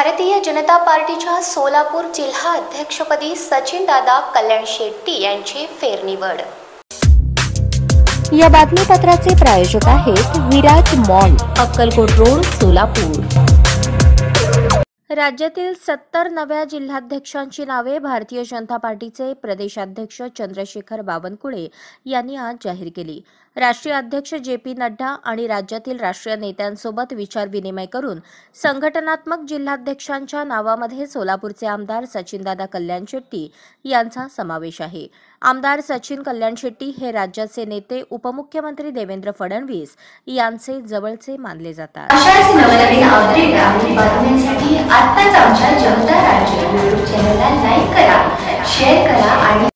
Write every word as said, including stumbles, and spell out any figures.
भारतीय जनता पार्टीच्या सोलापूर जिल्हा अध्यक्षपदी सचिनदादा कल्याण शेट्टी यांची फेरनिवड। या बातमीपत्राचे प्रायोजक आहेत विराज मॉल, अक्कलकोट रोड, सोलापूर। राज्यातील सत्तर नव्या जिल्हाध्यक्षांची नावे भारतीय जनता पार्टीचे प्रदेशाध्यक्ष चंद्रशेखर बावनकुळे यांनी आज जाहीर केली। राष्ट्रीय अध्यक्ष जे पी नड्डा आणि राज्यातील राष्ट्रीय नेत्यांसोबत विचार विनिमय करून संघटनात्मक जिल्हाध्यक्षांच्या नावामध्ये सोलापूरचे आमदार सचिनदादा कल्याण शेट्टी यांचा समावेश आहे। आमदार सचिन कल्याण शेट्टी हे राज्याचे नेते उपमुख्यमंत्री देवेंद्र फडणवीस यांचे जवळचे मानले जातात। अशाच नवनवीन अपडेट आणि बातम्यांसाठी आत्ताच आमच्या जनता राज्य यूट्यूब चॅनलला लाईक करा, शेअर करा आणि